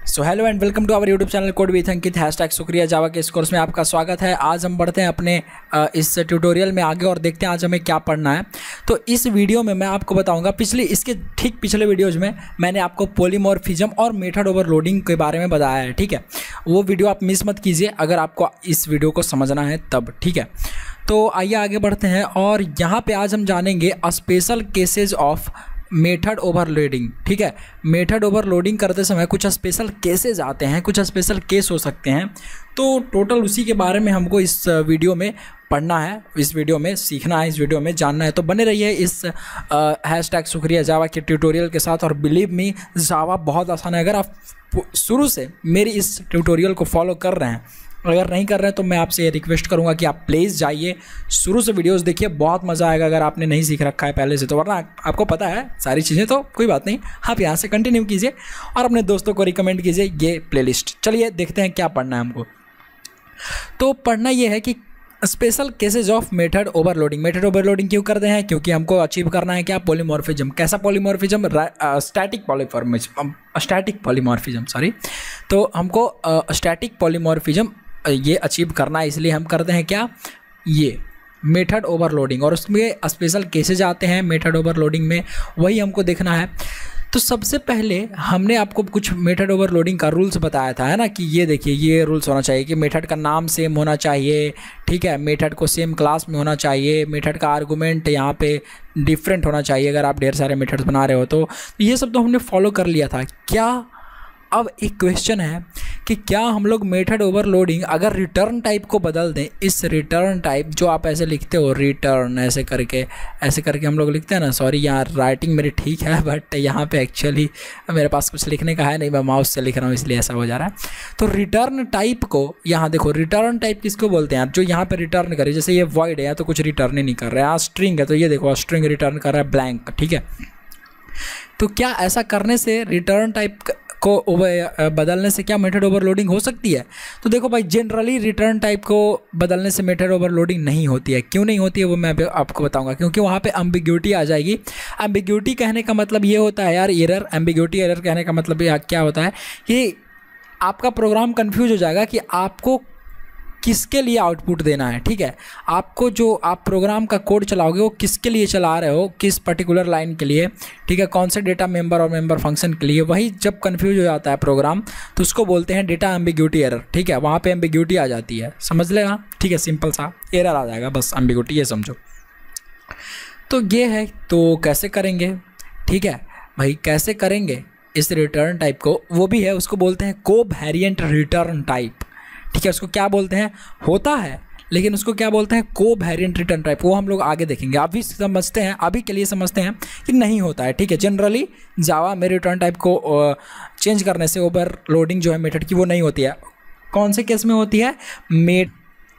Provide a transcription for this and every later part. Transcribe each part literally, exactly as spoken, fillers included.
So hello and welcome to our YouTube channel code with Ankit hashtag शुक्रिया Java के इस course में आपका स्वागत है। आज हम बढ़ते हैं अपने इस ट्यूटोरियल में आगे और देखते हैं आज हमें क्या पढ़ना है। तो इस वीडियो में मैं आपको बताऊंगा, पिछले इसके ठीक पिछले वीडियोज में मैंने आपको पॉलीमॉर्फिज्म और मेथड ओवरलोडिंग के बारे में बताया है। ठीक है, वो वीडियो आप मिस मत कीजिए अगर आपको इस वीडियो को समझना है तब। ठीक है, तो आइए आगे बढ़ते हैं और यहाँ पर आज हम जानेंगे special cases of method overloading. ठीक है, मेथड ओवरलोडिंग करते समय कुछ स्पेशल केसेस आते हैं, कुछ स्पेशल केस हो सकते हैं। तो टोटल उसी के बारे में हमको इस वीडियो में पढ़ना है, इस वीडियो में सीखना है, इस वीडियो में जानना है। तो बने रहिए इस हैशटैग शुक्रिया जावा के ट्यूटोरियल के साथ। और बिलीव मी, जावा बहुत आसान है। अगर आप शुरू से मेरी इस ट्यूटोरियल को फॉलो कर रहे हैं, अगर नहीं कर रहे हैं तो मैं आपसे ये रिक्वेस्ट करूंगा कि आप प्लीज़ जाइए, शुरू से वीडियोस देखिए, बहुत मज़ा आएगा अगर आपने नहीं सीख रखा है पहले से। तो वरना आपको पता है सारी चीज़ें, तो कोई बात नहीं, आप यहाँ से कंटिन्यू कीजिए और अपने दोस्तों को रिकमेंड कीजिए ये प्लेलिस्ट। चलिए देखते हैं क्या पढ़ना है हमको। तो पढ़ना ये है कि special cases of method overloading. Method overloading क्यों करते हैं? क्योंकि हमको अचीव करना है क्या? पॉलीमॉर्फिज्म। कैसा polymorphism? Static polymorphism static polymorphism sorry तो हमको स्टैटिक पॉलीमॉर्फिज्म ये अचीव करना है, इसलिए हम करते हैं क्या? ये मेथड ओवरलोडिंग। और उसमें स्पेशल केसेज आते हैं मेथड ओवरलोडिंग में, वही हमको देखना है। तो सबसे पहले हमने आपको कुछ मेथड ओवरलोडिंग का रूल्स बताया था, है ना, कि ये देखिए ये रूल्स होना चाहिए कि मेथड का नाम सेम होना चाहिए। ठीक है, मेथड को सेम क्लास में होना चाहिए, मेथड का आर्गुमेंट यहाँ पे डिफरेंट होना चाहिए अगर आप ढेर सारे मेथड्स बना रहे हो। तो ये सब तो हमने फॉलो कर लिया था। क्या अब एक क्वेश्चन है कि क्या हम लोग मेथड ओवरलोडिंग अगर रिटर्न टाइप को बदल दें, इस रिटर्न टाइप जो आप ऐसे लिखते हो, रिटर्न ऐसे करके ऐसे करके हम लोग लिखते हैं ना, सॉरी यहाँ राइटिंग मेरी ठीक है बट यहाँ पे एक्चुअली मेरे पास कुछ लिखने का है नहीं, मैं माउस से लिख रहा हूँ इसलिए ऐसा हो जा रहा है। तो रिटर्न टाइप को यहाँ देखो, रिटर्न टाइप किसको बोलते हैं? जो यहाँ पे रिटर्न करे, जैसे ये वॉइड है या तो कुछ रिटर्न ही नहीं कर रहा है, स्ट्रिंग है तो ये देखो स्ट्रिंग रिटर्न कर रहा है ब्लैंक। ठीक है, तो क्या ऐसा करने से रिटर्न टाइप को बदलने से क्या मेथड ओवरलोडिंग हो सकती है? तो देखो भाई, जनरली रिटर्न टाइप को बदलने से मेथड ओवरलोडिंग नहीं होती है। क्यों नहीं होती है वो मैं आपको बताऊंगा, क्योंकि वहाँ पे एम्बिग्यूटी आ जाएगी। एम्बिग्यूटी कहने का मतलब ये होता है यार, एरर। एम्बिग्यूटी एरर कहने का मतलब क्या होता है कि आपका प्रोग्राम कंफ्यूज हो जाएगा कि आपको किसके लिए आउटपुट देना है। ठीक है, आपको जो आप प्रोग्राम का कोड चलाओगे वो किसके लिए चला रहे हो, किस पर्टिकुलर लाइन के लिए। ठीक है, कौन से डेटा मेंबर और मेंबर फंक्शन के लिए, वही जब कंफ्यूज हो जाता है प्रोग्राम तो उसको बोलते हैं डेटा एम्बिग्यूटी एरर। ठीक है, वहाँ पे एम्बिग्यूटी आ जाती है, समझ लेना। ठीक है, सिंपल सा एरर आ जाएगा, बस एम्बिग्यूटी ये समझो। तो ये है, तो कैसे करेंगे? ठीक है भाई, कैसे करेंगे इस रिटर्न टाइप को? वो भी है, उसको बोलते हैं कोवेरिएंट रिटर्न टाइप। ठीक है, उसको क्या बोलते हैं? होता है लेकिन उसको क्या बोलते हैं? Covariant return type. वो हम लोग आगे देखेंगे, अभी समझते हैं, अभी के लिए समझते हैं कि नहीं होता है। ठीक है, जनरली जावा में रिटर्न टाइप को चेंज करने से ओवरलोडिंग जो है मेथड की वो नहीं होती है। कौन से केस में होती है? मेट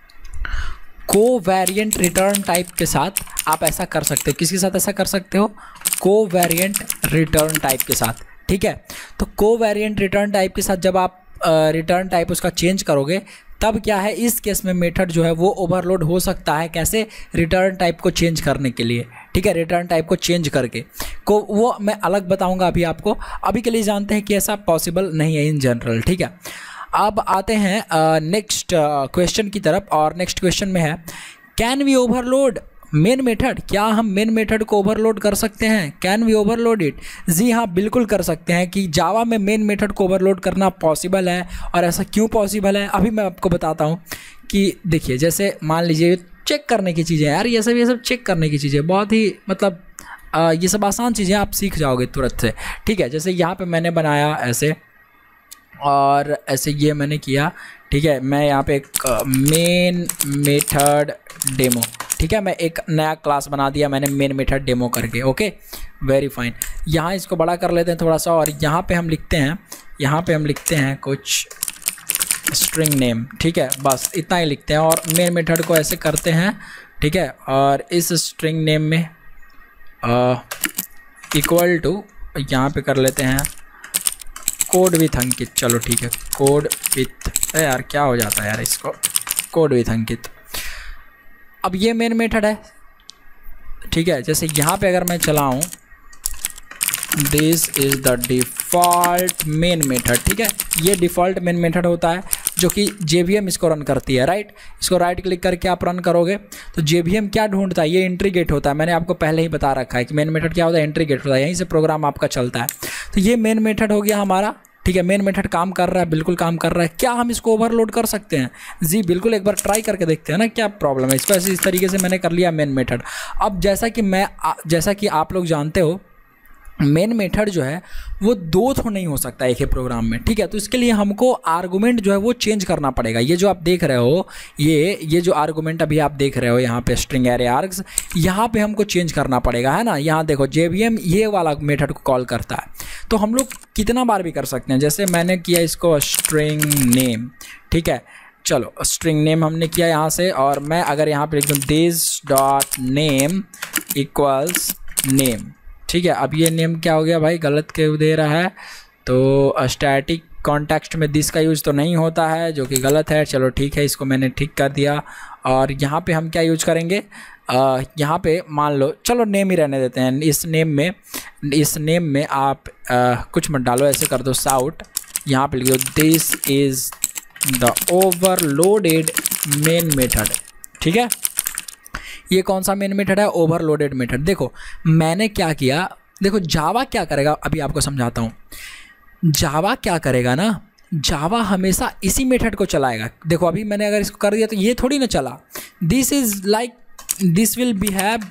कोवेरिएंट रिटर्न टाइप के साथ आप ऐसा कर सकते हो। किसके साथ ऐसा कर सकते हो? कोवेरिएंट रिटर्न टाइप के साथ। ठीक है, तो कोवेरिएंट रिटर्न टाइप के साथ जब आप रिटर्न uh, टाइप उसका चेंज करोगे तब क्या है, इस केस में मेथड जो है वो ओवरलोड हो सकता है। कैसे? रिटर्न टाइप को चेंज करने के लिए। ठीक है, रिटर्न टाइप को चेंज करके को वो मैं अलग बताऊंगा अभी आपको। अभी के लिए जानते हैं कि ऐसा पॉसिबल नहीं है इन जनरल। ठीक है, अब आते हैं नेक्स्ट क्वेश्चन की तरफ। और नेक्स्ट क्वेश्चन में है, can we overload main method? क्या हम मेन मेथड को ओवरलोड कर सकते हैं? Can we overload it? जी हाँ, बिल्कुल कर सकते हैं। कि जावा में मेन मेथड को ओवरलोड करना पॉसिबल है। और ऐसा क्यों पॉसिबल है अभी मैं आपको बताता हूँ। कि देखिए, जैसे मान लीजिए चेक करने की चीज़ें यार, ये सब ये सब चेक करने की चीज़ें बहुत ही मतलब आ, ये सब आसान चीज़ें आप सीख जाओगे तुरंत से। ठीक है, जैसे यहाँ पर मैंने बनाया ऐसे और ऐसे ये मैंने किया। ठीक है, मैं यहाँ पे एक मेन मेथड डेमो, ठीक है, मैं एक नया क्लास बना दिया मैंने मेन मेथड डेमो करके। Okay, very fine. यहाँ इसको बड़ा कर लेते हैं थोड़ा सा और यहाँ पे हम लिखते हैं, यहाँ पे हम लिखते हैं कुछ स्ट्रिंग नेम। ठीक है, बस इतना ही लिखते हैं और मेन मेथड को ऐसे करते हैं। ठीक है, और इस स्ट्रिंग नेम में इक्वल टू यहाँ पे कर लेते हैं कोड विथ अंकित। चलो ठीक है, कोड विथ, यार क्या हो जाता है यार इसको, कोड विथ अंकित। अब ये मेन मेथड है। ठीक है, जैसे यहाँ पे अगर मैं चलाऊँ this is the default main method. ठीक है, ये डिफ़ॉल्ट मेन मेथड होता है जो कि जे वी एम इसको रन करती है, राइट। इसको राइट क्लिक करके आप रन करोगे तो जे वी एम क्या ढूंढता है, ये एंट्री गेट होता है। मैंने आपको पहले ही बता रखा है कि मेन मेथड क्या होता है, एंट्री गेट होता है, यहीं से प्रोग्राम आपका चलता है। तो ये मेन मेथड हो गया हमारा। ठीक है, मेन मेथड काम कर रहा है, बिल्कुल काम कर रहा है। क्या हम इसको ओवरलोड कर सकते हैं? जी बिल्कुल, एक बार ट्राई करके देखते हैं ना क्या प्रॉब्लम है। इसको ऐसे इस तरीके से मैंने कर लिया मेन मेथड। अब जैसा कि मैं जैसा कि आप लोग जानते हो, मेन मेथड जो है वो दो तो नहीं हो सकता एक ही प्रोग्राम में। ठीक है, तो इसके लिए हमको आर्गुमेंट जो है वो चेंज करना पड़ेगा। ये जो आप देख रहे हो, ये ये जो आर्गुमेंट अभी आप देख रहे हो यहाँ पे स्ट्रिंग एरे आर्ग्स, यहाँ पे हमको चेंज करना पड़ेगा, है ना। यहाँ देखो जे वी एम ये वाला मेथड को कॉल करता है, तो हम लोग कितना बार भी कर सकते हैं। जैसे मैंने किया इसको स्ट्रिंग नेम। ठीक है, चलो स्ट्रिंग नेम हमने किया यहाँ से, और मैं अगर यहाँ पे लिख दूँ this dot name equals name. ठीक है, अब ये नेम क्या हो गया भाई, गलत क्यों दे रहा है। तो स्टैटिक कॉन्टेक्स्ट में दिस का यूज़ तो नहीं होता है, जो कि गलत है। चलो ठीक है, इसको मैंने ठीक कर दिया। और यहाँ पे हम क्या यूज करेंगे, आ, यहाँ पे मान लो, चलो नेम ही रहने देते हैं। इस नेम में इस नेम में आप आ, कुछ मत डालो, ऐसे कर दो साउट। यहाँ पे लिख दो this is the overloaded main method. ठीक है, ये कौन सा मेन मेथड है, ओवरलोडेड मेथड। देखो मैंने क्या किया, देखो जावा क्या करेगा, अभी आपको समझाता हूँ। जावा क्या करेगा ना, जावा हमेशा इसी मेथड को चलाएगा। देखो अभी मैंने अगर इसको कर दिया तो ये थोड़ी ना चला। This is like this will behave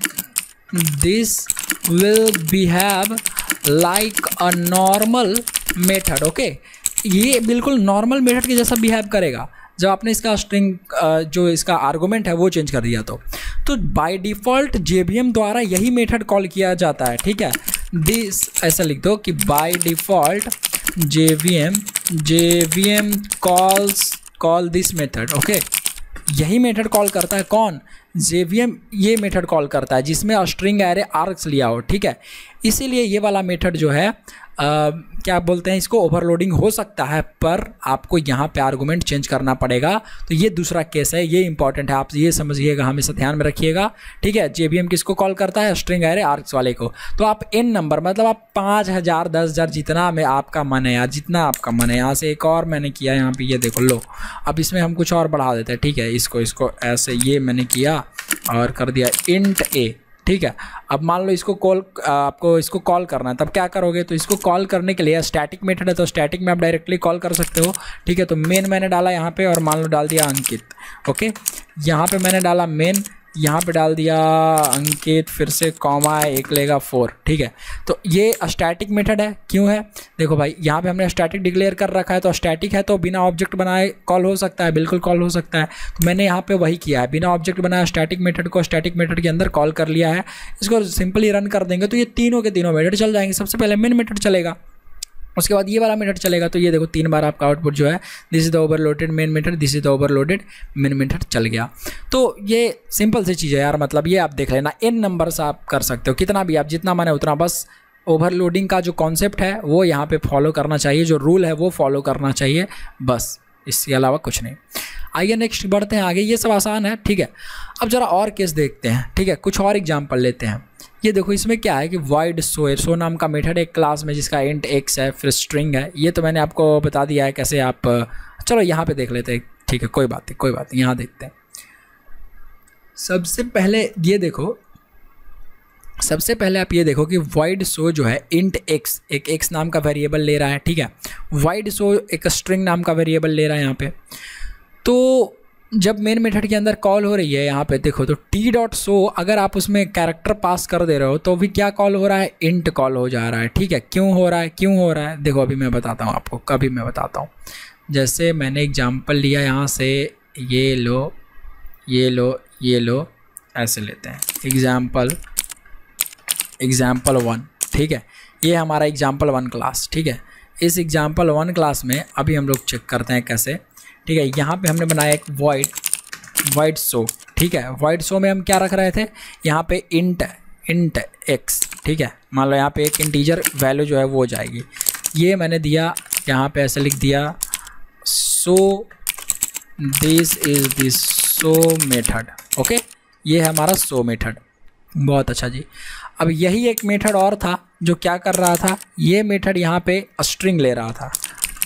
this will behave like a normal method. Okay, ये बिल्कुल नॉर्मल मेथड के जैसा बिहेव करेगा जब आपने इसका स्ट्रिंग जो इसका आर्गुमेंट है वो चेंज कर दिया तो तो by default J V M द्वारा यही मेथड कॉल किया जाता है। ठीक है, दिस ऐसा लिख दो कि by default J V M J V M calls call this method. Okay, यही मेथड कॉल करता है कौन, जे वी एम ये मेथड कॉल करता है जिसमें स्ट्रिंग एरे आर्ग्स लिया हो। ठीक है, इसीलिए ये वाला मेथड जो है आ, क्या बोलते हैं इसको, ओवरलोडिंग हो सकता है, पर आपको यहाँ पे आर्गुमेंट चेंज करना पड़ेगा। तो ये दूसरा केस है, ये इंपॉर्टेंट है, आप ये समझिएगा, हमेशा ध्यान में रखिएगा। ठीक है, जे वी एम किसको कॉल करता है, स्ट्रिंग एरे आर्ग्स वाले को। तो आप एन नंबर मतलब आप पाँच हज़ार दस हज़ार जितना में आपका मन है यार, जितना आपका मन है। यहाँ से एक और मैंने किया, यहाँ पे ये देखो लो, अब इसमें हम कुछ और बढ़ा देते हैं। ठीक है, इसको इसको ऐसे ये मैंने किया और कर दिया इंट ए। ठीक है, अब मान लो इसको कॉल, आपको इसको कॉल करना है, तब क्या करोगे, तो इसको कॉल करने के लिए स्टैटिक मेथड है, तो स्टैटिक में आप डायरेक्टली कॉल कर सकते हो। ठीक है, तो मेन मैंने डाला यहाँ पे, और मान लो डाल दिया अंकित। ओके, यहाँ पे मैंने डाला मेन, यहाँ पे डाल दिया अंकित, फिर से कॉमा एक लेगा फोर। ठीक है, तो ये स्टैटिक मेथड है। क्यों है, देखो भाई यहाँ पे हमने स्टैटिक डिक्लेयर कर रखा है, तो स्टैटिक है तो बिना ऑब्जेक्ट बनाए कॉल हो सकता है, बिल्कुल कॉल हो सकता है। तो मैंने यहाँ पे वही किया है, बिना ऑब्जेक्ट बनाया स्टैटिक मेथड को स्टैटिक मेथड के अंदर कॉल कर लिया है। इसको सिंपली रन कर देंगे तो ये तीनों के तीनों मेथड चल जाएंगे। सबसे पहले मेन मेथड चलेगा, उसके बाद ये वाला मेथड चलेगा। तो ये देखो तीन बार आपका आउटपुट जो है, this is the overloaded main method, this is the overloaded main method चल गया। तो ये सिंपल सी चीज़ है यार, मतलब ये आप देख लेना, एन नंबर्स आप कर सकते हो, कितना भी आप जितना माने उतना। बस ओवरलोडिंग का जो कॉन्सेप्ट है वो यहाँ पे फॉलो करना चाहिए, जो रूल है वो फॉलो करना चाहिए, बस इसके अलावा कुछ नहीं। आइए नेक्स्ट बढ़ते हैं आगे, ये सब आसान है। ठीक है, अब ज़रा और केस देखते हैं। ठीक है, कुछ और एग्जाम्पल लेते हैं। ये देखो इसमें क्या है कि void show शो नाम का मेथड एक क्लास में जिसका int x है, फिर string है। ये तो मैंने आपको बता दिया है कैसे आप, चलो यहाँ पे देख लेते हैं। ठीक है, कोई बात नहीं कोई बात नहीं, यहाँ देखते हैं। सबसे पहले ये देखो, सबसे पहले आप ये देखो कि void show जो है int x, एक x नाम का वेरिएबल ले रहा है। ठीक है, void show एक string नाम का वेरिएबल ले रहा है यहाँ पे। तो जब मेन मेथड के अंदर कॉल हो रही है यहाँ पे देखो, तो टी डॉट शो अगर आप उसमें कैरेक्टर पास कर दे रहे हो तो भी क्या कॉल हो रहा है, इंट कॉल हो जा रहा है। ठीक है, क्यों हो रहा है, क्यों हो रहा है, देखो अभी मैं बताता हूँ आपको, कभी मैं बताता हूँ। जैसे मैंने एग्जांपल लिया यहाँ से, ये लो ये लो ये लो, ऐसे लेते हैं एग्जाम्पल एग्जाम्पल वन। ठीक है, ये हमारा एग्जाम्पल वन क्लास। ठीक है, इस एग्जाम्पल वन क्लास में अभी हम लोग चेक करते हैं कैसे। ठीक है, यहाँ पे हमने बनाया एक void void show। ठीक है, void show में हम क्या रख रहे थे, यहाँ पे int int x। ठीक है, मान लो यहाँ पे एक इंटीजर वैल्यू जो है वो जाएगी। ये मैंने दिया यहाँ पे, ऐसे लिख दिया so this is the show method. Okay, ये है हमारा show मेथड। बहुत अच्छा जी। अब यही एक मेथड और था जो क्या कर रहा था, ये मेथड यहाँ पे स्ट्रिंग ले रहा था,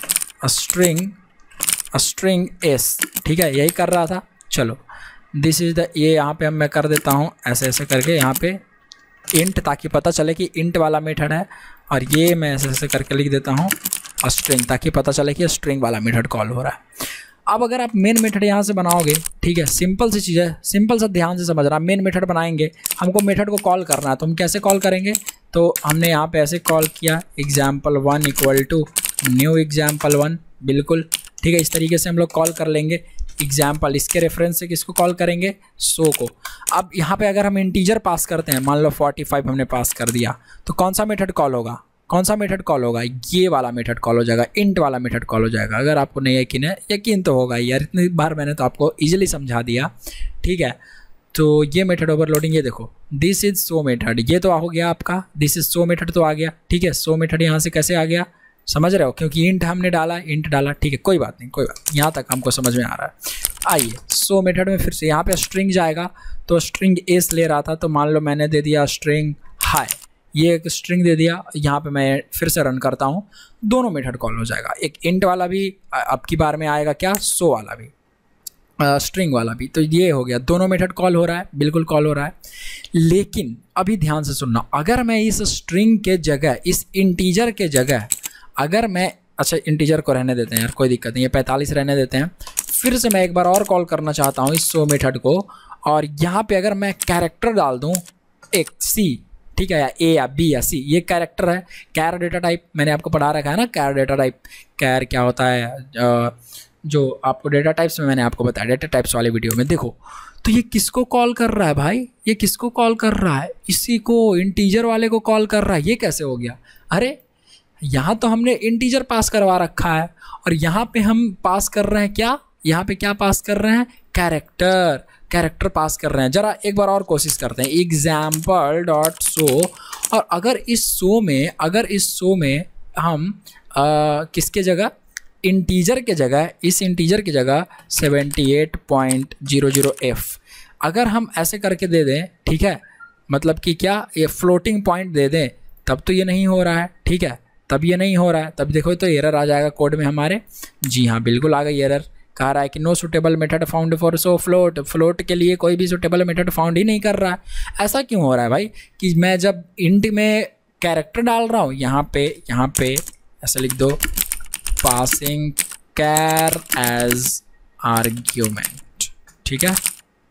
स्ट्रिंग स्ट्रिंग एस, ठीक है, यही कर रहा था। चलो दिस इज द, ये यहाँ पे हम मैं कर देता हूँ ऐसे ऐसे करके यहाँ पे इंट, ताकि पता चले कि इंट वाला मेथड है, और ये मैं ऐसे ऐसे करके लिख देता हूँ स्ट्रिंग, ताकि पता चले कि स्ट्रिंग वाला मेथड कॉल हो रहा है। अब अगर आप मेन मेथड यहाँ से बनाओगे, ठीक है, सिंपल सी चीज़ है, सिंपल सा ध्यान से समझना। मेन मेथड बनाएंगे, हमको मेथड को कॉल करना है, तो हम कैसे कॉल करेंगे, तो हमने यहाँ पे ऐसे कॉल किया example one equal to new example one, बिल्कुल ठीक है, इस तरीके से हम लोग कॉल कर लेंगे एग्जाम्पल, इसके रेफरेंस से किसको कॉल करेंगे, सो को। अब यहाँ पे अगर हम इंटीजर पास करते हैं, मान लो पैंतालीस हमने पास कर दिया, तो कौन सा मेथड कॉल होगा, कौन सा मेथड कॉल होगा, ये वाला मेथड कॉल हो जाएगा, इंट वाला मेथड कॉल हो जाएगा। अगर आपको नहीं यकीन है, यकीन तो होगा यार, इतनी बार मैंने तो आपको इजीली समझा दिया, ठीक है। तो ये मेथड ओवरलोडिंग, ये देखो दिस इज सो मेथड, ये तो हो गया आपका, दिस इज सो मेथड तो आ गया, ठीक है। सो मेथड यहाँ से कैसे आ गया, समझ रहे हो, क्योंकि इंट हमने डाला, इंट डाला, ठीक है, कोई बात नहीं, कोई बात, यहाँ तक हमको समझ में आ रहा है। आइए सो मेथड में फिर से यहाँ पे स्ट्रिंग जाएगा, तो स्ट्रिंग एस ले रहा था, तो मान लो मैंने दे दिया स्ट्रिंग हाई, ये एक स्ट्रिंग दे दिया। यहाँ पे मैं फिर से रन करता हूँ, दोनों मेथड कॉल हो जाएगा, एक इंट वाला भी अब की बार में आएगा, क्या सो वाला भी, स्ट्रिंग वाला भी। तो ये हो गया, दोनों मेथड कॉल हो रहा है, बिल्कुल कॉल हो रहा है। लेकिन अभी ध्यान से सुनना, अगर मैं इस स्ट्रिंग के जगह, इस इंटीजर के जगह, अगर मैं, अच्छा इंटीजर को रहने देते हैं यार, कोई दिक्कत नहीं है, पैंतालीस रहने देते हैं, फिर से मैं एक बार और कॉल करना चाहता हूँ इस सो मेथड को, और यहाँ पे अगर मैं कैरेक्टर डाल दूँ एक सी, ठीक है, या ए या बी या सी, ये कैरेक्टर है, कैर डेटा टाइप मैंने आपको पढ़ा रखा है ना, कैर डेटा टाइप, कैर क्या होता है, जो आपको डेटा टाइप्स में मैंने आपको बताया, डेटा टाइप्स वाले वीडियो में देखो। तो ये किसको कॉल कर रहा है भाई, ये किसको कॉल कर रहा है, इसी को, इंटीजर वाले को कॉल कर रहा है। ये कैसे हो गया, अरे यहाँ तो हमने इंटीजर पास करवा रखा है, और यहाँ पे हम पास कर रहे हैं क्या, यहाँ पे क्या पास कर रहे हैं, कैरेक्टर, कैरेक्टर पास कर रहे हैं। जरा एक बार और कोशिश करते हैं, एग्जाम्पल डॉट शो, और अगर इस शो में, अगर इस शो में हम आ, किसके जगह, इंटीजर के जगह, इस इंटीजर की जगह seventy eight point zero zero F अगर हम ऐसे करके दे दें, ठीक है, मतलब कि क्या, ये फ्लोटिंग पॉइंट दे दें, तब तो ये नहीं हो रहा है, ठीक है, तब ये नहीं हो रहा है, तब देखो तो एरर आ जाएगा कोड में हमारे। जी हाँ, बिल्कुल आ गई एरर, कह रहा है कि no suitable method found for so float, float के लिए कोई भी सुटेबल मेथड फाउंड ही नहीं कर रहा है। ऐसा क्यों हो रहा है भाई, कि मैं जब इंट में कैरेक्टर डाल रहा हूँ, यहाँ पे यहाँ पे ऐसे लिख दो, पासिंग कैर एज आर्ग्यूमेंट, ठीक है,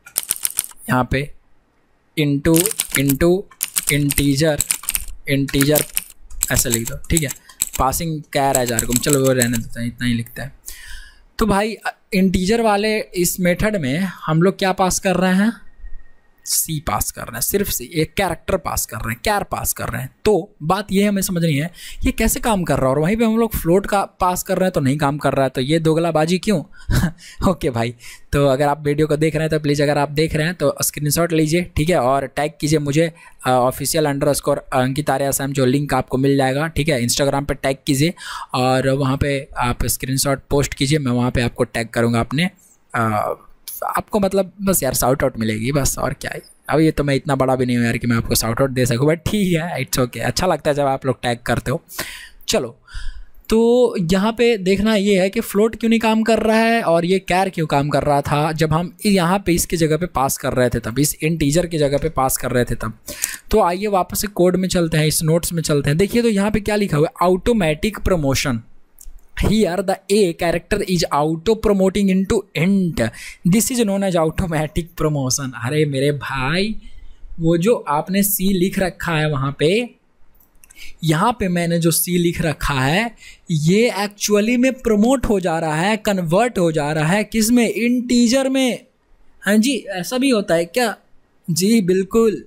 यहाँ पे इंटू इंटू इंटीजर इंटीजर ऐसे लिख दो, ठीक है, पासिंग कैर एज आर्ग्यूमेंट, चलो वो रहने देते हैं, इतना ही लिखता है। तो भाई इंटीजर वाले इस मेथड में हम लोग क्या पास कर रहे हैं, सी पास कर रहे हैं, सिर्फ सी, एक कैरेक्टर पास कर रहे हैं, कैर पास कर रहे हैं। तो बात ये हमें समझनी है, ये कैसे काम कर रहा है, और वहीं पे हम लोग फ्लोट का पास कर रहे हैं तो नहीं काम कर रहा है, तो ये दोगलाबाजी क्यों। ओके भाई, तो अगर आप वीडियो को देख रहे हैं तो प्लीज़, अगर आप देख रहे हैं तो स्क्रीनशॉट लीजिए, ठीक है, और टैग कीजिए मुझे official underscore Ankit Arya Assam, जो लिंक आपको मिल जाएगा, ठीक है, इंस्टाग्राम पे टैग कीजिए, और वहाँ पे आप स्क्रीनशॉट पोस्ट कीजिए, मैं वहाँ पे आपको टैग करूँगा अपने, आ, आपको मतलब बस यार शाउट आउट मिलेगी बस, और क्या है। अब ये तो मैं इतना बड़ा भी नहीं हूँ यार कि मैं आपको शाउट आउट दे सकूँ, बट ठीक है, इट्स ओके, अच्छा लगता है जब आप लोग टैग करते हो। चलो, तो यहाँ पे देखना ये है कि फ्लोट क्यों नहीं काम कर रहा है, और ये कैर क्यों काम कर रहा था, जब हम यहाँ पे इसकी जगह पे पास कर रहे थे तब, इस इंटीजर की जगह पे पास कर रहे थे तब। तो आइए वापस से कोड में चलते हैं, इस नोट्स में चलते हैं। देखिए तो यहाँ पे क्या लिखा हुआ है, automatic promotion, here the a character is auto promoting into int, this is known as automatic promotion। अरे मेरे भाई, वो जो आपने c लिख रखा है वहाँ पे, यहाँ पे मैंने जो c लिख रखा है, ये एक्चुअली में प्रमोट हो जा रहा है, कन्वर्ट हो जा रहा है, किस में, इंटीजर में। हाँ जी, ऐसा भी होता है क्या, जी बिल्कुल।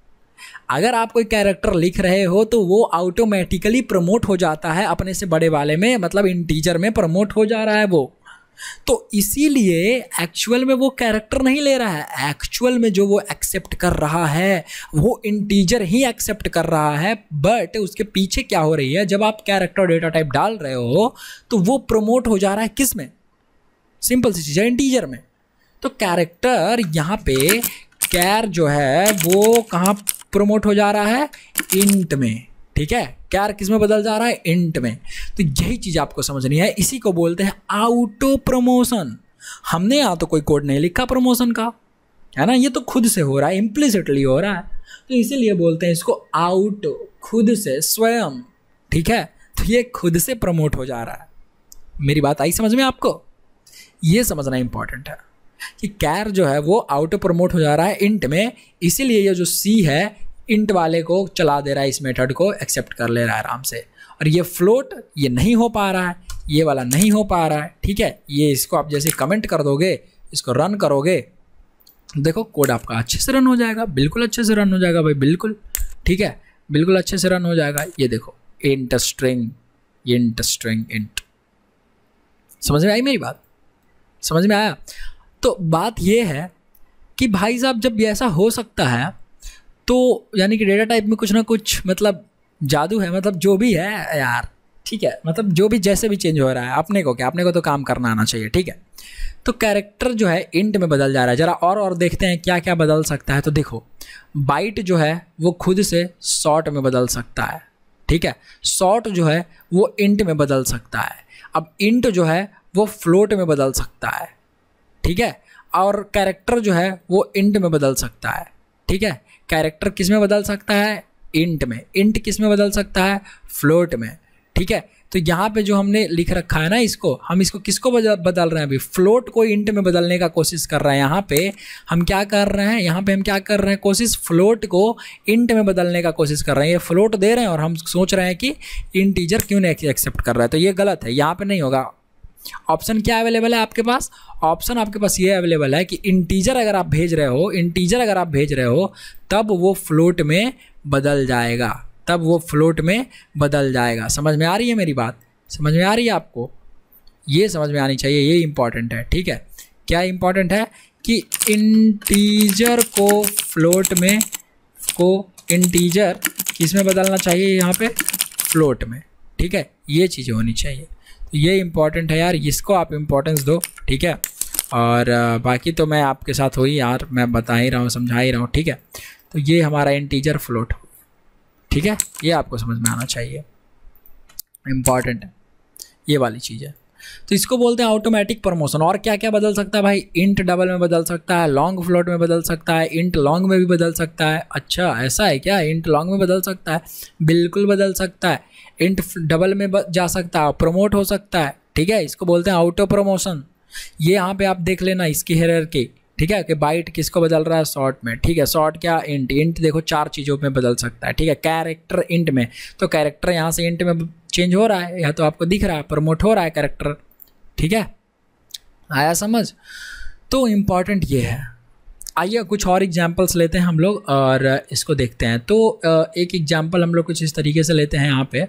अगर आप कोई कैरेक्टर लिख रहे हो तो वो ऑटोमेटिकली प्रमोट हो जाता है अपने से बड़े वाले में, मतलब इंटीजर में प्रमोट हो जा रहा है वो। तो इसीलिए एक्चुअल में वो कैरेक्टर नहीं ले रहा है, एक्चुअल में जो वो एक्सेप्ट कर रहा है वो इंटीजर ही एक्सेप्ट कर रहा है। बट उसके पीछे क्या हो रही है, जब आप कैरेक्टर डेटा टाइप डाल रहे हो तो वो प्रमोट हो जा रहा है किस में, सिंपल सी चीज़ है, इंटीजर में। तो कैरेक्टर यहाँ पे कैर जो है वो कहाँ प्रमोट हो जा रहा है, इंट में, ठीक है, कैर किस में बदल जा रहा है, इंट में। तो यही चीज आपको समझनी है, इसी को बोलते हैं ऑटो प्रमोशन। हमने यहाँ तो कोई कोड नहीं लिखा प्रमोशन का, है ना, ये तो खुद से हो रहा है, इम्प्लिसिटली हो रहा है, तो इसीलिए बोलते हैं इसको ऑटो, खुद से, स्वयं, ठीक है। तो ये खुद से प्रमोट हो जा रहा है। मेरी बात आई समझ में आपको? ये समझना इंपॉर्टेंट है कि कैर जो है वो ऑटो प्रमोट हो जा रहा है इंट में, इसीलिए ये जो सी है इंट वाले को चला दे रहा है, इस मेथड को एक्सेप्ट कर ले रहा है आराम से। और ये फ्लोट ये नहीं हो पा रहा है, ये वाला नहीं हो पा रहा है, ठीक है। ये इसको आप जैसे कमेंट कर दोगे, इसको रन करोगे, देखो कोड आपका अच्छे से रन हो जाएगा, बिल्कुल अच्छे से रन हो जाएगा भाई, बिल्कुल, ठीक है, बिल्कुल अच्छे से रन हो जाएगा। ये देखो int string, int string int. समझ में आई मेरी बात? समझ में आया? तो बात ये है कि भाई साहब जब ऐसा हो सकता है तो यानी कि डेटा टाइप में कुछ ना कुछ मतलब जादू है, मतलब जो भी है यार, ठीक है, मतलब जो भी जैसे भी चेंज हो रहा है, अपने को क्या, अपने को तो काम करना आना चाहिए, ठीक है। तो कैरेक्टर जो है इंट में बदल जा रहा है। जरा और और देखते हैं क्या क्या बदल सकता है। तो देखो बाइट जो है वो खुद से शॉर्ट में बदल सकता है, ठीक है। शॉर्ट जो है वो इंट में बदल सकता है। अब इंट जो है वो फ्लोट में बदल सकता है, ठीक है। और कैरेक्टर जो है वो इंट में बदल सकता है, ठीक है। कैरेक्टर किस में बदल सकता है, इंट में। इंट किस में बदल सकता है, फ्लोट में, ठीक है। तो यहाँ पे जो हमने लिख रखा है ना, इसको हम इसको किसको बदल बदल रहे हैं अभी, फ्लोट को इंट में बदलने का कोशिश कर रहे हैं। यहाँ पे हम क्या कर रहे हैं, यहाँ पे हम क्या कर रहे हैं, कोशिश फ्लोट को इंट में बदलने का कोशिश कर रहे हैं। ये फ्लोट दे रहे हैं और हम सोच रहे हैं कि इंटीजर क्यों नहीं एक्सेप्ट कर रहा है, तो ये गलत है, यहाँ पे नहीं होगा। ऑप्शन क्या अवेलेबल है आपके पास, ऑप्शन आपके पास ये अवेलेबल है कि इंटीजर अगर आप भेज रहे हो, इंटीजर अगर आप भेज रहे हो तब वो फ्लोट में बदल जाएगा, तब वो फ्लोट में बदल जाएगा। समझ में आ रही है मेरी बात? समझ में आ रही है आपको? ये समझ में आनी चाहिए, ये इंपॉर्टेंट है, ठीक है। क्या इंपॉर्टेंट है कि इंटीजर को फ्लोट में, को इंटीजर किस में बदलना चाहिए, यहाँ पे फ्लोट में, ठीक है। ये चीज़ें होनी चाहिए, ये इंपॉर्टेंट है यार, इसको आप इम्पोर्टेंस दो, ठीक है। और बाकी तो मैं आपके साथ हुई यार, मैं बता ही रहा हूँ, समझा ही रहा हूँ, ठीक है। तो ये हमारा इंटीजर फ्लोट, ठीक है, ये आपको समझ में आना चाहिए, इम्पॉर्टेंट है ये वाली चीज़ है। तो इसको बोलते हैं ऑटोमेटिक प्रमोशन। और क्या क्या बदल सकता है भाई, इंट डबल में बदल सकता है, लॉन्ग फ्लोट में बदल सकता है, इंट लॉन्ग में भी बदल सकता है। अच्छा ऐसा है क्या, इंट लॉन्ग में बदल सकता है? बिल्कुल बदल सकता है, इंट डबल में जा सकता है, प्रमोट हो सकता है, ठीक है। इसको बोलते हैं ऑटो प्रमोशन। ये यहाँ पे आप देख लेना इसकी हायरार्की, ठीक है, कि बाइट किसको बदल रहा है, शॉर्ट में, ठीक है। शॉर्ट क्या, इंट। इंट देखो चार चीज़ों में बदल सकता है, ठीक है। कैरेक्टर इंट में, तो कैरेक्टर यहाँ से इंट में चेंज हो रहा है, या तो आपको दिख रहा है प्रमोट हो रहा है कैरेक्टर, ठीक है। आया समझ? तो इम्पॉर्टेंट ये है। आइए कुछ और एग्जांपल्स लेते हैं हम लोग और इसको देखते हैं। तो एक एग्जांपल हम लोग कुछ इस तरीके से लेते हैं, यहाँ पे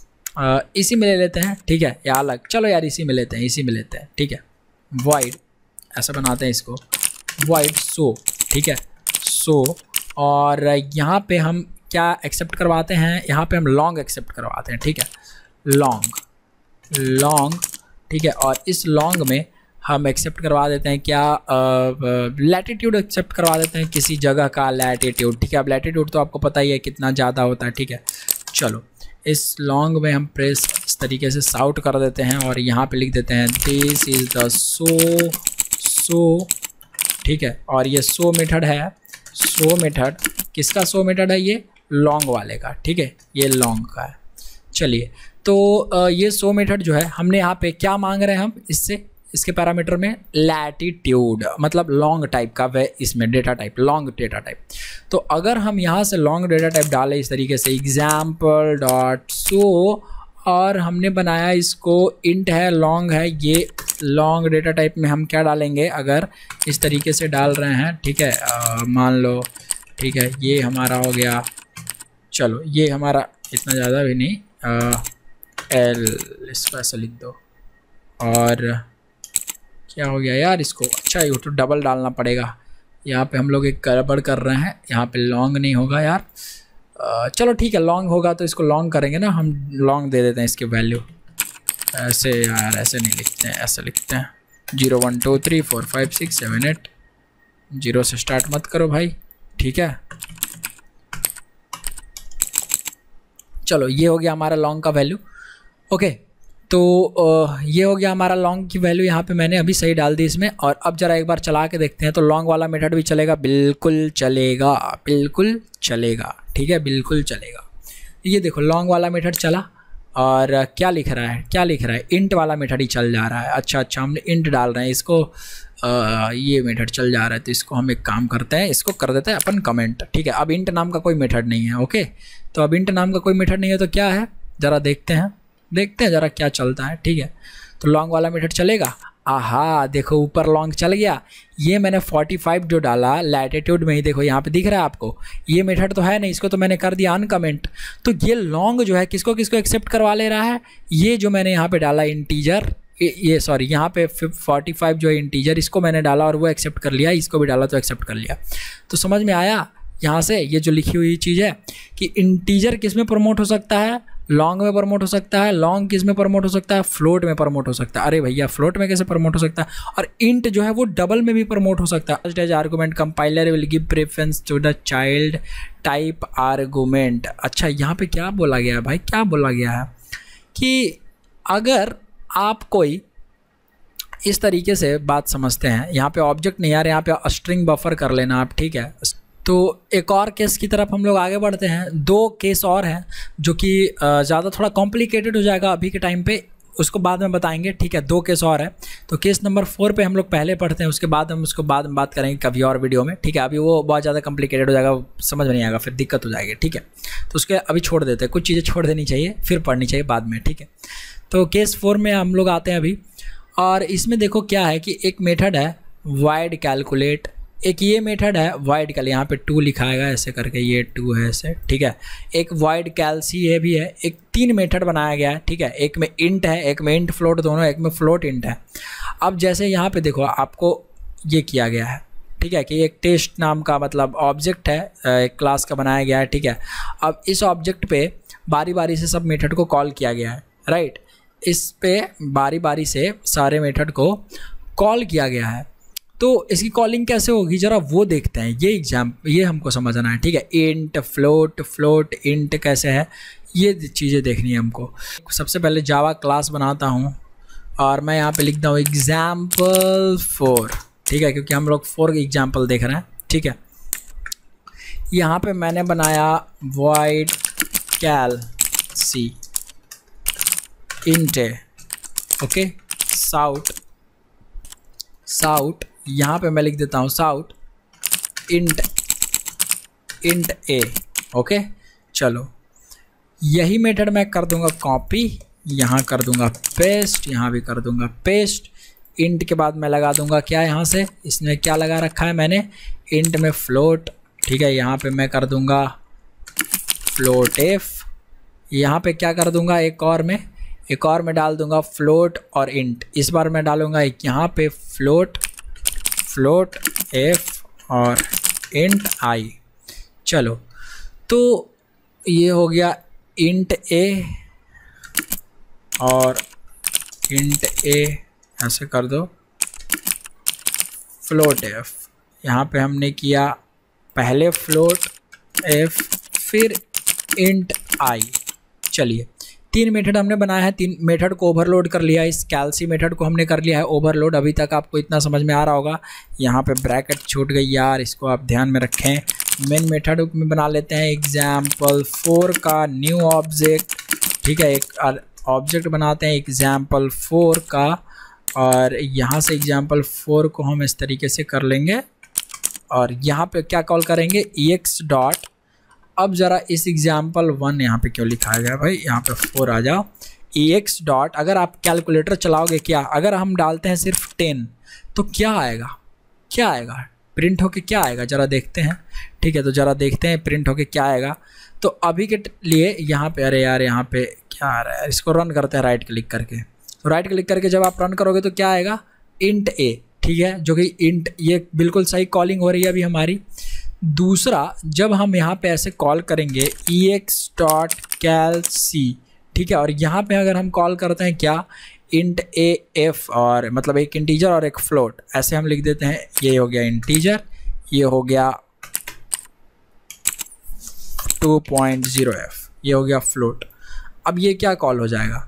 इसी में ले लेते हैं, ठीक है, या अलग, चलो यार इसी में लेते हैं, इसी में लेते हैं, ठीक है। वाइड ऐसा बनाते हैं इसको, वाइड सो, ठीक है, सो। और यहाँ पे हम क्या एक्सेप्ट करवाते हैं, यहाँ पे हम लॉन्ग एक्सेप्ट करवाते हैं, ठीक है, लॉन्ग, लॉन्ग, ठीक है। और इस लॉन्ग में हम एक्सेप्ट करवा देते हैं क्या, लैटिट्यूड एक्सेप्ट करवा देते हैं, किसी जगह का लैटिट्यूड, ठीक है। अब लैटिट्यूड तो आपको पता ही है कितना ज़्यादा होता है, ठीक है। चलो इस लॉन्ग में हम प्रेस इस तरीके से साउट कर देते हैं और यहाँ पे लिख देते हैं this is the so, so, ठीक है। और ये सो मेथड है, सो मेथड किसका सो मेथड है, ये लॉन्ग वाले का, ठीक है, ये लॉन्ग का है। चलिए तो ये सो मेथड जो है हमने यहाँ पे क्या मांग रहे हैं हम इससे, इसके पैरामीटर में लैटिट्यूड, मतलब लॉन्ग टाइप का वह इसमें data type, long data type. तो अगर हम यहाँ से लॉन्ग डेटा टाइप डालें इस तरीके से एग्जाम्पल डॉट सो, और हमने बनाया इसको इंट है, लॉन्ग है, ये लॉन्ग डेटा टाइप में हम क्या डालेंगे, अगर इस तरीके से डाल रहे हैं, ठीक है, मान लो, ठीक है, ये हमारा हो गया, चलो ये हमारा इतना ज़्यादा भी नहीं, आ, एल इसको ऐसा लिख दो, और क्या हो गया यार इसको, अच्छा ये तो डबल डालना पड़ेगा, यहाँ पे हम लोग एक गड़बड़ कर रहे हैं, यहाँ पे लॉन्ग नहीं होगा यार, आ, चलो ठीक है, लॉन्ग होगा तो इसको लॉन्ग करेंगे ना, हम लॉन्ग दे देते हैं इसकी वैल्यू, ऐसे यार ऐसे नहीं लिखते हैं, ऐसे लिखते हैं zero one two three four five six seven eight, zero से स्टार्ट मत करो भाई, ठीक है। चलो ये हो गया हमारा लॉन्ग का वैल्यू। ओके, तो ये हो गया हमारा लॉन्ग की वैल्यू, यहाँ पे मैंने अभी सही डाल दी इसमें। और अब जरा एक बार चला के देखते हैं, तो लॉन्ग वाला मेथड भी चलेगा, बिल्कुल चलेगा, बिल्कुल चलेगा, ठीक है, बिल्कुल चलेगा। ये देखो लॉन्ग वाला मेथड चला, और क्या लिख रहा है, क्या लिख रहा है, इंट वाला मेथड ही चल जा रहा है। अच्छा अच्छा, हमने इंट डाल रहे हैं, इसको आ, ये मेथड चल जा रहा है, तो इसको हम एक काम करते हैं, इसको कर देते हैं अपन कमेंट, ठीक है। अब इंट नाम का कोई मेथड नहीं है। ओके, तो अब इंट नाम का कोई मेथड नहीं है, तो क्या है ज़रा देखते हैं, देखते हैं ज़रा क्या चलता है, ठीक है। तो लॉन्ग वाला मेथड चलेगा। आहा, देखो ऊपर लॉन्ग चल गया। ये मैंने पैंतालीस जो डाला लैटिट्यूड में ही, देखो यहाँ पे दिख रहा है आपको, ये मेथड तो है नहीं, इसको तो मैंने कर दिया अनकमेंट। तो ये लॉन्ग जो है किसको किसको एक्सेप्ट करवा ले रहा है, ये जो मैंने यहाँ पे डाला इंटीजर, ये सॉरी यहाँ पे पैंतालीस जो है इंटीजर, इसको मैंने डाला और वो एक्सेप्ट कर लिया, इसको भी डाला तो एक्सेप्ट कर लिया। तो समझ में आया यहाँ से ये जो लिखी हुई चीज़ है कि इंटीजर किस में प्रमोट हो सकता है, लॉन्ग में प्रमोट हो सकता है, लॉन्ग किस में प्रमोट हो सकता है, फ्लोट में प्रमोट हो सकता है। अरे भैया फ्लोट में कैसे प्रमोट हो सकता है, और इंट जो है वो डबल में भी प्रमोट हो सकता है। First as argument compiler will give preference to the child type argument. अच्छा, यहाँ पे क्या बोला गया है भाई, क्या बोला गया है कि अगर आप कोई इस तरीके से बात समझते हैं, यहाँ पे ऑब्जेक्ट नहीं आ रहा, यहाँ पे स्ट्रिंग बफर कर लेना आप, ठीक है। तो एक और केस की तरफ हम लोग आगे बढ़ते हैं। दो केस और हैं जो कि ज़्यादा थोड़ा कॉम्प्लिकेटेड हो जाएगा अभी के टाइम पे, उसको बाद में बताएंगे, ठीक है। दो केस और है, तो केस नंबर फोर पे हम लोग पहले पढ़ते हैं, उसके बाद हम उसको बाद में बात करेंगे कभी और वीडियो में, ठीक है। अभी वो बहुत ज़्यादा कॉम्प्लिकेटेड हो जाएगा, समझ में नहीं आएगा, फिर दिक्कत हो जाएगी, ठीक है। तो उसके अभी छोड़ देते हैं, कुछ चीज़ें छोड़ देनी चाहिए, फिर पढ़नी चाहिए बाद में, ठीक है। तो केस फोर में हम लोग आते हैं अभी, और इसमें देखो क्या है कि एक मेथड है वाइड कैलकुलेट, एक ये मेथड है वाइड कैल, यहाँ पे टू लिखाएगा ऐसे करके, ये टू है ऐसे, ठीक है। एक वाइड कैलसी ये भी है, एक तीन मेथड बनाया गया है, ठीक है। एक में इंट है, एक में इंट फ्लोट दोनों, एक में फ्लोट इंट है। अब जैसे यहाँ पे देखो आपको ये किया गया है, ठीक है, कि एक टेस्ट नाम का मतलब ऑब्जेक्ट है, एक क्लास का बनाया गया है, ठीक है। अब इस ऑब्जेक्ट पे बारी बारी से सब मेथड को कॉल किया गया है, राइट। इस पे बारी बारी से सारे मेथड को कॉल किया गया है। तो इसकी कॉलिंग कैसे होगी जरा वो देखते हैं, ये एग्जाम ये हमको समझना है, ठीक है। इंट फ्लोट, फ्लोट इंट कैसे है, ये चीज़ें देखनी है हमको। सबसे पहले जावा क्लास बनाता हूँ, और मैं यहाँ पे लिखता हूँ एग्जाम्पल फोर, ठीक है, क्योंकि हम लोग फोर एग्जाम्पल देख रहे हैं, ठीक है। यहाँ पे मैंने बनाया void calc int a, okay, sout sout यहाँ पे मैं लिख देता हूँ sout int int a, okay. चलो यही मेथड मैं कर दूंगा कॉपी, यहाँ कर दूंगा पेस्ट, यहाँ भी कर दूंगा पेस्ट। इंट के बाद मैं लगा दूंगा क्या, यहाँ से इसमें क्या लगा रखा है मैंने, इंट में फ्लोट, ठीक है। यहाँ पे मैं कर दूंगा फ्लोट एफ, यहाँ पे क्या कर दूंगा, एक और में एक और में डाल दूंगा फ्लोट और इंट। इस बार मैं डालूंगा एक यहाँ पे फ्लोट फ्लोट एफ और इंट आई। चलो तो ये हो गया इंट ए और इंट ए, ऐसे कर दो फ्लोट एफ। यहाँ पे हमने किया पहले फ्लोट एफ फिर इंट आई। चलिए तीन मेथड हमने बनाया है, तीन मेथड को ओवरलोड कर लिया। इस कैलसी मेथड को हमने कर लिया है ओवरलोड। अभी तक आपको इतना समझ में आ रहा होगा। यहाँ पे ब्रैकेट छूट गई यार, इसको आप ध्यान में रखें। मेन मेथड में बना लेते हैं एग्जाम्पल फोर का न्यू ऑब्जेक्ट, ठीक है। एक ऑब्जेक्ट बनाते हैं एग्जाम्पल फोर का, और यहाँ से एग्जाम्पल फोर को हम इस तरीके से कर लेंगे और यहाँ पे क्या कॉल करेंगे एक्स डॉट। अब ज़रा इस एग्जाम्पल वन यहाँ पे क्यों लिखा गया भाई, यहाँ पे फोर आ जाओ। एक्स डॉट अगर आप कैलकुलेटर चलाओगे क्या, अगर हम डालते हैं सिर्फ टेन तो क्या आएगा, क्या आएगा प्रिंट होके क्या आएगा ज़रा देखते हैं, ठीक है। तो ज़रा देखते हैं प्रिंट होके क्या आएगा। तो अभी के लिए यहाँ पे, अरे यार यहाँ पे क्या आ रहा है, इसको रन करते हैं राइट क्लिक करके। तो राइट क्लिक करके जब आप रन करोगे तो क्या आएगा, इंट ए, ठीक है, जो कि इंट, ये बिल्कुल सही कॉलिंग हो रही है अभी हमारी। दूसरा जब हम यहाँ पे ऐसे कॉल करेंगे ई एक्स डॉट कैल सी, ठीक है, और यहाँ पे अगर हम कॉल करते हैं क्या, इंट ए एफ, और मतलब एक इंटीजर और एक फ्लोट, ऐसे हम लिख देते हैं। ये हो गया इंटीजर, ये हो गया टू पॉइंट ज़ीरो एफ, ये हो गया फ्लोट। अब ये क्या कॉल हो जाएगा,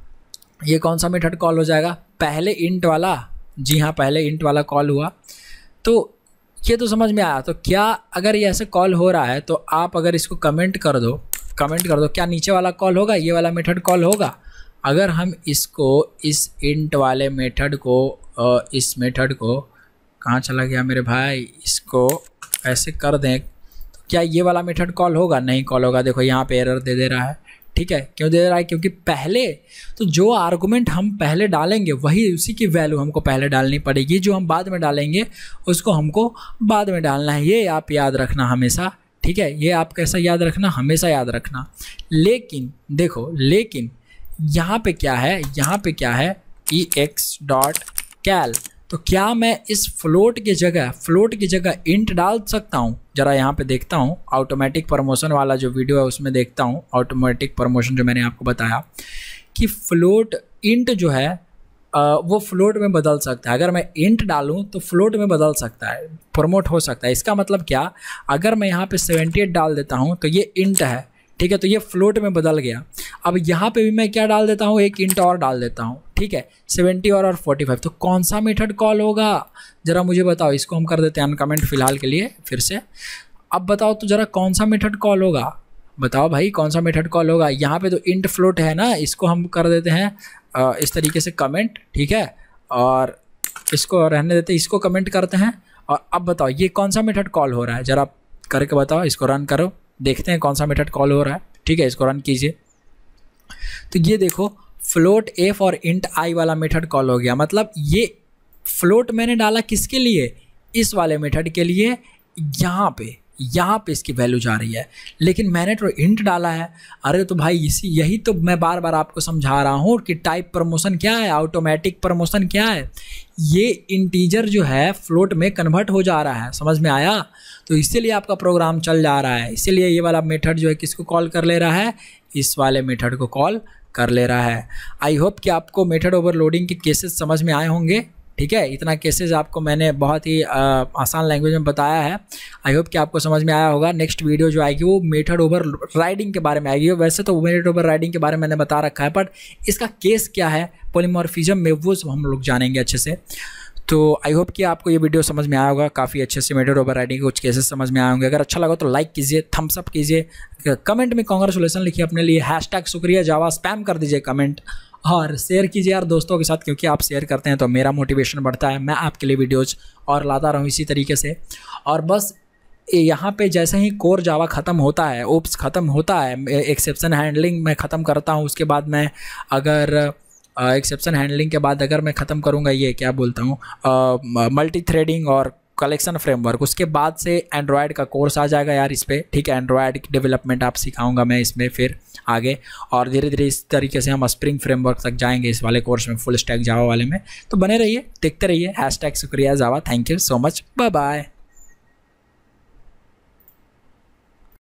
ये कौन सा मेथड कॉल हो जाएगा, पहले इंट वाला, जी हाँ पहले इंट वाला कॉल हुआ। तो ये तो समझ में आया। तो क्या अगर ये ऐसे कॉल हो रहा है तो आप अगर इसको कमेंट कर दो, कमेंट कर दो, क्या नीचे वाला कॉल होगा, ये वाला मेथड कॉल होगा? अगर हम इसको इस इंट वाले मेथड को, इस मेथड को, कहाँ चला गया मेरे भाई, इसको ऐसे कर दें तो क्या ये वाला मेथड कॉल होगा? नहीं कॉल होगा। देखो यहाँ पे एरर दे दे रहा है, ठीक है, क्यों दे रहा है? क्योंकि पहले तो जो आर्गुमेंट हम पहले डालेंगे वही उसी की वैल्यू हमको पहले डालनी पड़ेगी, जो हम बाद में डालेंगे उसको हमको बाद में डालना है। ये आप याद रखना हमेशा, ठीक है, ये आप कैसा याद रखना, हमेशा याद रखना। लेकिन देखो, लेकिन यहाँ पे क्या है, यहाँ पे क्या है, ई एक्स डॉट कैल, तो क्या मैं इस फ्लोट की जगह फ्लोट की जगह इंट डाल सकता हूँ? ज़रा यहाँ पे देखता हूँ, ऑटोमेटिक प्रमोशन वाला जो वीडियो है उसमें देखता हूँ, ऑटोमेटिक प्रमोशन जो मैंने आपको बताया कि फ्लोट इंट जो है आ, वो फ्लोट में बदल सकता है। अगर मैं इंट डालूँ तो फ्लोट में बदल सकता है, प्रमोट हो सकता है। इसका मतलब क्या, अगर मैं यहाँ पे सेवेंटी एट डाल देता हूँ तो ये इंट है, ठीक है, तो ये फ्लोट में बदल गया। अब यहाँ पे भी मैं क्या डाल देता हूँ, एक इंट और डाल देता हूँ, ठीक है, सेवेंटी और और फोर्टी फाइव, तो कौन सा मेथड कॉल होगा ज़रा मुझे बताओ। इसको हम कर देते हैं अनकमेंट फिलहाल के लिए फिर से। अब बताओ तो ज़रा कौन सा मेथड कॉल होगा, बताओ भाई कौन सा मेथड कॉल होगा। यहाँ पे तो इंट फ्लोट है ना, इसको हम कर देते हैं आ, इस तरीके से कमेंट, ठीक है, और इसको रहने देते, इसको कमेंट करते हैं। और अब बताओ ये कौन सा मेथड कॉल हो रहा है, ज़रा करके बताओ, इसको रन करो, देखते हैं कौन सा मेथड कॉल हो रहा है, ठीक है, इसको रन कीजिए। तो ये देखो फ्लोट एफ और इंट आई वाला मेथड कॉल हो गया। मतलब ये फ्लोट मैंने डाला किसके लिए, इस वाले मेथड के लिए, यहाँ पे यहाँ पे इसकी वैल्यू जा रही है, लेकिन मैंने तो इंट डाला है। अरे तो भाई इसी यही तो मैं बार बार आपको समझा रहा हूँ कि टाइप प्रमोशन क्या है, ऑटोमेटिक प्रमोशन क्या है। ये इंटीजर जो है फ्लोट में कन्वर्ट हो जा रहा है, समझ में आया? तो इसीलिए आपका प्रोग्राम चल जा रहा है, इसीलिए ये वाला मेथड जो है किसको कॉल कर ले रहा है, इस वाले मेथड को कॉल कर ले रहा है। आई होप कि आपको मेथड ओवरलोडिंग के केसेस समझ में आए होंगे, ठीक है, इतना केसेस आपको मैंने बहुत ही आ, आसान लैंग्वेज में बताया है। आई होप कि आपको समझ में आया होगा। नेक्स्ट वीडियो जो आएगी वो मेथड ओवर राइडिंग के बारे में आएगी। वैसे तो मेथड ओवर राइडिंग के बारे में मैंने बता रखा है, बट इसका केस क्या है पॉलीमॉर्फिज्म में वो सब हम लोग जानेंगे अच्छे से। तो आई होप कि आपको ये वीडियो समझ में आया होगा, काफ़ी अच्छे से मेथड ओवर राइडिंग के कुछ केसेस समझ में आए होंगे। अगर अच्छा लगा तो लाइक कीजिए, थम्स अप कीजिए, कमेंट में कांग्रेचुलेसन लिखिए अपने लिए, हैशटैग शुक्रिया जावा स्पैम कर दीजिए कमेंट, और शेयर कीजिए यार दोस्तों के साथ, क्योंकि आप शेयर करते हैं तो मेरा मोटिवेशन बढ़ता है, मैं आपके लिए वीडियोज़ और लाता रहूँ इसी तरीके से। और बस यहाँ पे जैसे ही कोर जावा ख़त्म होता है, ओप्स ख़त्म होता है, एक्सेप्शन हैंडलिंग मैं ख़त्म करता हूँ, उसके बाद मैं अगर एक्सेप्शन हैंडलिंग के बाद अगर मैं ख़त्म करूँगा ये क्या बोलता हूँ मल्टी थ्रेडिंग और कलेक्शन फ्रेमवर्क, उसके बाद से एंड्रॉयड का कोर्स आ जाएगा यार इस पर, ठीक है, एंड्रॉयड की डेवलपमेंट आप सिखाऊंगा मैं इसमें फिर आगे, और धीरे धीरे इस तरीके से हम स्प्रिंग फ्रेमवर्क तक जाएंगे इस वाले कोर्स में, फुल स्टैक जावा वाले में। तो बने रहिए, देखते रहिए, हैशटैग शुक्रिया Java. Thank you so much, bye bye.